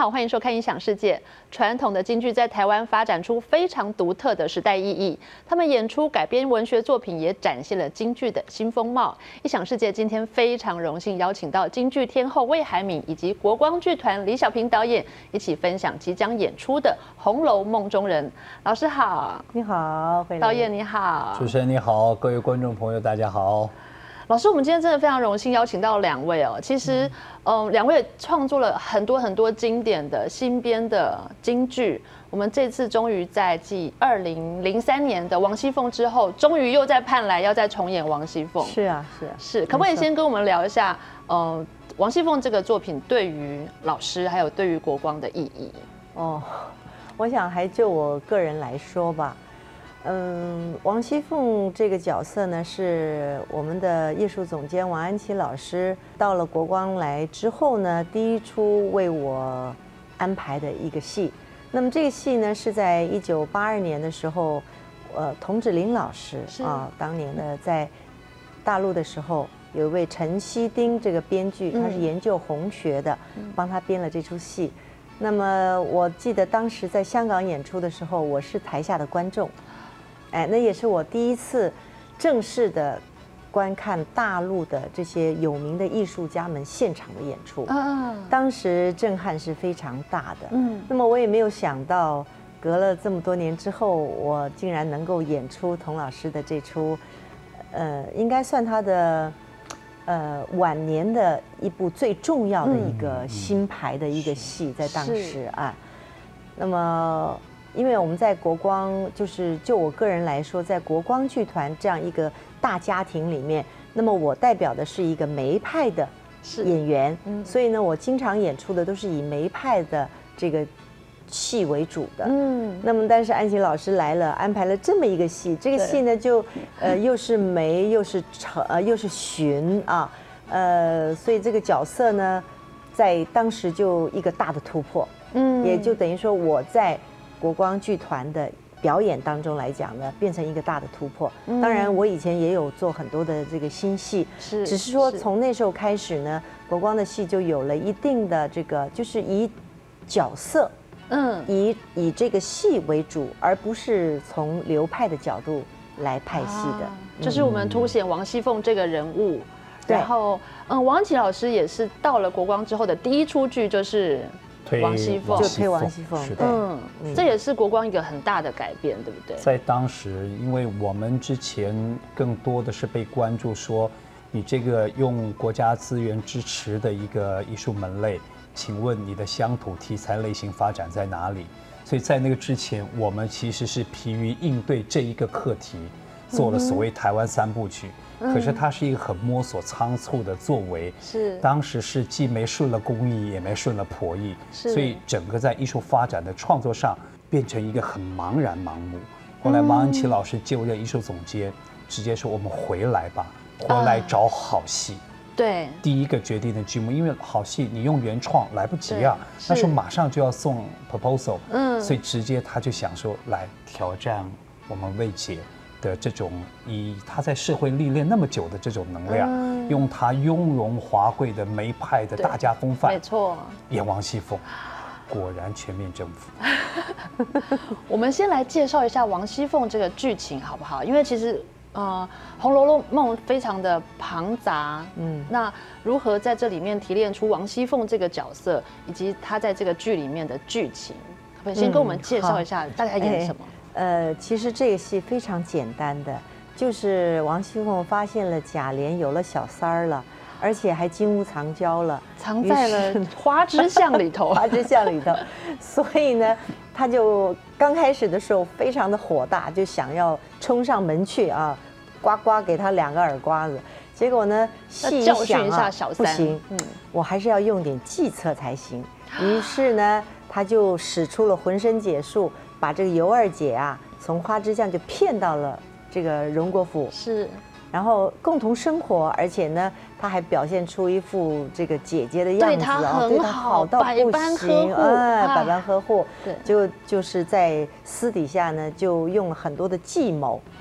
好，欢迎收看《音响世界》。传统的京剧在台湾发展出非常独特的时代意义，他们演出改编文学作品，也展现了京剧的新风貌。《音响世界》今天非常荣幸邀请到京剧天后魏海敏以及国光剧团李小平导演一起分享即将演出的《红楼梦中人》。老师好， 你好， 导演你好， 主持人你好，各位观众朋友大家好。 老师，我们今天真的非常荣幸邀请到两位哦。其实，两位创作了很多经典的新编的京剧。我们这次终于在继2003年的王熙凤之后，终于又在盼来要再重演王熙凤。 是啊， 是。可不可以先跟我们聊一下，王熙凤这个作品对于老师还有对于国光的意义？ 哦，我想还就我个人来说吧。王熙凤这个角色呢，是我们的艺术总监王安琪老师到了国光来之后呢，第一出为我安排的一个戏。那么这个戏呢，是在1982年的时候，童芷苓老师当年的在大陆的时候，有一位陈锡丁这个编剧，他是研究红学的，帮他编了这出戏。那么我记得当时在香港演出的时候，我是台下的观众。那也是我第一次正式的观看大陆的这些有名的艺术家们现场的演出，当时震撼是非常大的。那么我也没有想到，隔了这么多年之后，我竟然能够演出童老师的这出，应该算他的晚年的一部最重要的一个新排的一个戏，在当时啊，那么。因为我们在国光，就我个人来说，在国光剧团这样一个大家庭里面，那么我代表的是一个梅派的演员，所以呢，我经常演出的都是以梅派的这个戏为主的。那么但是安琪老师来了，安排了这么一个戏，这个戏呢就又是梅又是荀啊，所以这个角色呢，在当时就一个大的突破，也就等于说我在国光剧团的表演当中来讲呢，变成一个大的突破。当然，我以前也有做很多的这个新戏，只是说从那时候开始呢，国光的戏就有了一定的这个，就是以角色，以这个戏为主，而不是从流派的角度来派戏的。 就是我们凸显王熙凤这个人物。然后，王安琪老师也是到了国光之后的第一出剧就是王熙凤， 就推王熙凤， 对，这也是国光一个很大的改变，对不对？ 在当时，因为我们之前更多的是被关注说，你这个用国家资源支持的一个艺术门类，请问你的乡土题材类型发展在哪里？所以在那个之前，我们其实是疲于应对这一个课题，做了所谓台湾3部曲。可是它是一个很摸索仓促的作为，当时是既没顺了工艺，也没顺了婆艺，所以整个在艺术发展的创作上变成一个很茫然盲目。后来王安琪老师就任艺术总监，直接说我们回来吧，回来找好戏。 对， 第一个决定的剧目，因为好戏你用原创来不及啊，那时候马上就要送 proposal，所以直接他就想说来挑战我们魏姐的这种以他在社会历练那么久的这种能量，用他雍容华贵的梅派的大家风范， 没错， 演王熙凤，果然全面征服。 我们先来介绍一下王熙凤这个剧情好不好？因为其实《红楼梦》非常的庞杂，那如何在这里面提炼出王熙凤这个角色，以及她在这个剧里面的剧情，可不可以先跟我们介绍一下大概演什么？ 其实这个戏非常简单的，就是王熙凤发现了贾琏有了小三儿了，而且还金屋藏娇了， 藏在了花枝巷里头。 花枝巷里头，所以呢，他就刚开始的时候非常的火大，就想要冲上门去啊，呱呱给他2个耳刮子。结果呢，戏教训一下小三， 不行，我还是要用点计策才行。于是呢，他就使出了浑身解数。把这个尤二姐啊，从花枝巷就骗到了这个荣国府，然后共同生活，而且呢，她还表现出一副这个姐姐的样子啊， 对她好到不行， 百般呵护，对，就是在私底下呢，就用了很多的计谋，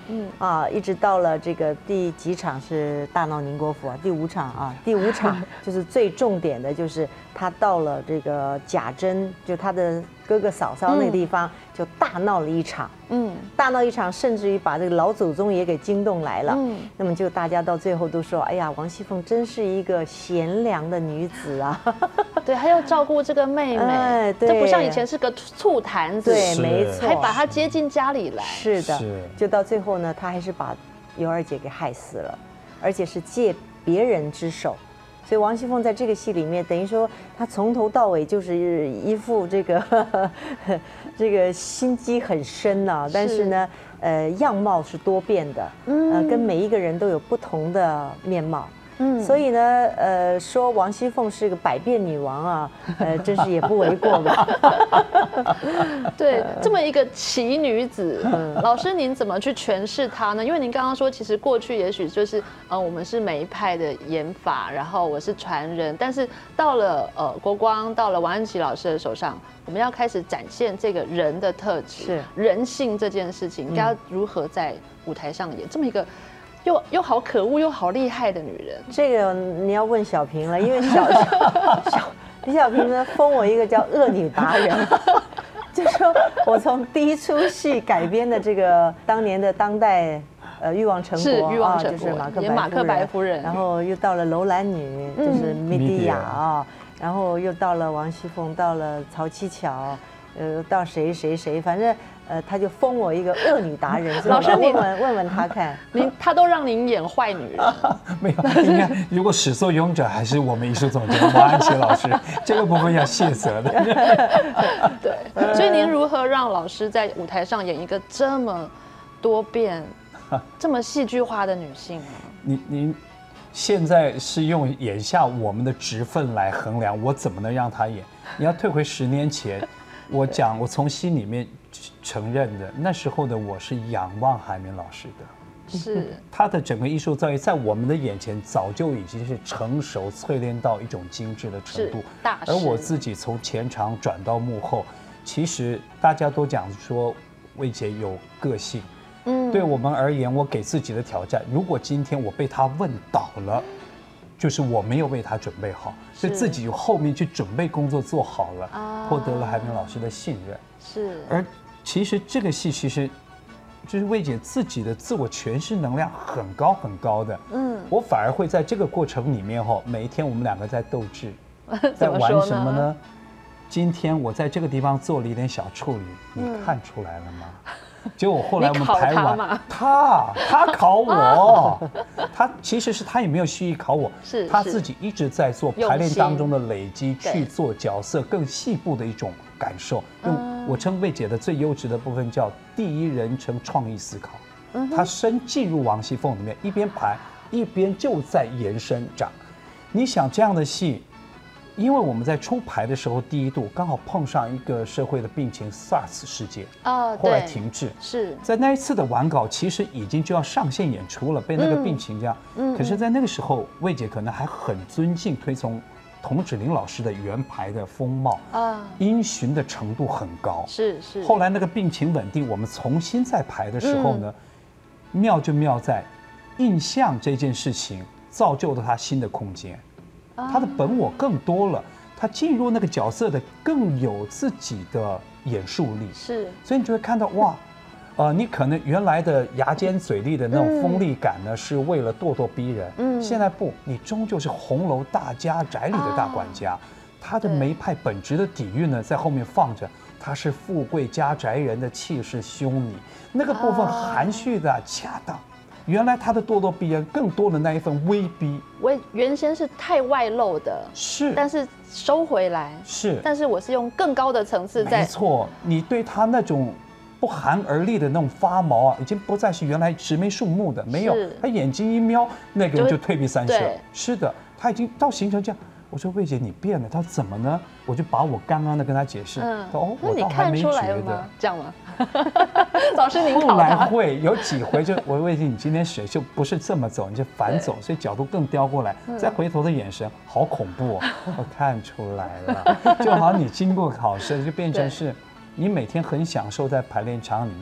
一直到了这个第几场是大闹宁国府啊？第5场啊，第5场就是最重点的，就是他到了这个贾珍，就他的哥哥嫂嫂那个地方，就大闹了一场。大闹一场，甚至于把这个老祖宗也给惊动来了。那么就大家到最后都说，哎呀，王熙凤真是一个贤良的女子啊。 对，还要照顾这个妹妹，这不像以前是个醋坛子， 对，没错， 还把她接进家里来。 是的，就到最后呢，他还是把尤二姐给害死了，而且是借别人之手。所以王熙凤在这个戏里面，等于说她从头到尾就是一副这个心机很深呐，但是呢，样貌是多变的，跟每一个人都有不同的面貌。所以呢，说王熙凤是个百变女王啊，真是也不为过吧？ 对，这么一个奇女子，老师您怎么去诠释她呢？因为您刚刚说，其实过去也许就是我们是梅派的演法，然后我是传人，但是到了国光，到了王安琪老师的手上，我们要开始展现这个人的特质，是人性这件事情，该如何在舞台上演这么一个。又好可恶又好厉害的女人， 这个你要问小平了，因为李小平呢封我一个叫恶女达人，就说我从第一出戏改编的这个当年的当代欲望成国就是马克白夫人，然后又到了楼兰女，就是梅迪亚啊，然后又到了王熙凤，到了曹七巧，到谁，反正。他就封我一个恶女达人，老师问问他看， 他都让您演坏女人， 没有？应该如果始作俑者还是我们艺术总监王安琪老师，这个部分要谢责的。 对，所以您如何让老师在舞台上演一个这么多变、这么戏剧化的女性呢？ 您现在是用眼下我们的职分来衡量，我怎么能让她演？你要退回10年前，我从心里面。承认的，那时候的我是仰望海明老师的， 是他的整个艺术造诣在我们的眼前早就已经是成熟淬炼到一种精致的程度。而我自己从前场转到幕后，其实大家都讲说魏姐有个性，对我们而言，我给自己的挑战，如果今天我被他问倒了。就是我没有为他准备好，所以自己有后面去准备工作做好了，获得了海明老师的信任。 是， 而其实这个戏其实就是魏姐自己的自我诠释能量很高的。我反而会在这个过程里面每一天我们2个在斗智，在玩什么呢？今天我在这个地方做了一点小处理，你看出来了吗？结果后来我们排完，他考我，他其实是他也没有蓄意考我，是他自己一直在做排练当中的累积，去做角色更细部的一种感受。用我称魏姐的最优质的部分叫第一人称创意思考，他深进入王熙凤里面，一边排一边就在延伸长。你想这样的戏？因为我们在出排的时候，第一度刚好碰上一个社会的病情 SARS 事件，后来停滞。 是在那一次的完稿，其实已经就要上线演出了，被那个病情这样。可是，在那个时候，魏姐可能还很尊敬推崇童芷苓老师的原排的风貌因循的程度很高。 是。 后来那个病情稳定，我们重新再排的时候呢，妙就妙在印象这件事情造就了他新的空间。他的本我更多了，他进入那个角色的更有自己的演述力， 是， 所以你就会看到哇，你可能原来的牙尖嘴利的那种锋利感呢，是为了咄咄逼人，现在不，你终究是红楼大家宅里的大管家，他的梅派本质的底蕴呢，在后面放着，他是富贵家宅人的气势凶睨，那个部分含蓄的恰当。原来他的咄咄逼人，更多的那一份威逼。 原先是太外露的， 是， 但是收回来是， 但是我是用更高的层次在。 没错，你对他那种不寒而栗的那种发毛已经不再是原来直眉竖目的，没有，他眼睛一瞄，那个人就退避三舍。是的，他已经到形成这样。我说魏姐你变了，他怎么呢？我就把我刚刚的跟他解释。 我倒还没觉得这样吗？老师您后来会有几回就我魏姐你今天水就不是这么走，你就反走，所以角度更刁过来，再回头的眼神好恐怖哦，我看出来了，就好像你经过考试就变成是，你每天很享受在排练场里面，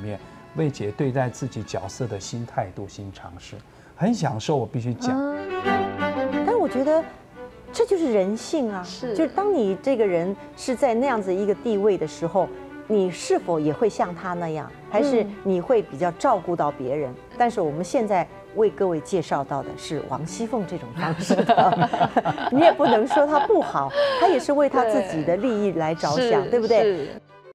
魏姐对待自己角色的新态度、新尝试，很享受。我必须讲， 但是我觉得这就是人性啊，就是当你这个人是在那样子一个地位的时候，你是否也会像他那样，还是你会比较照顾到别人？但是我们现在为各位介绍到的是王熙凤这种方式的，你也不能说她不好，她也是为她自己的利益来着想，对不对？